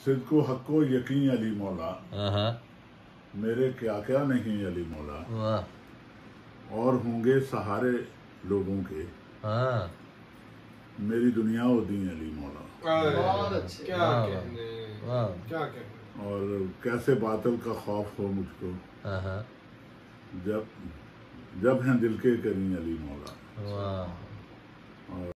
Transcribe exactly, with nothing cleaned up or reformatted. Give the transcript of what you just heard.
सिद्को हक्को यकीन अली मौला, हाँ मेरे क्या क्या नहीं अली मौला, वाह और होंगे सहारे लोगों के, हाँ मेरी दुनिया वो दी अली मौला। बहुत अच्छे, क्या कहने, वाह क्या कहने। और कैसे बादल का खौफ हो मुझको, हाँ जब जब हैं दिल के करीं अली मौला। वाह।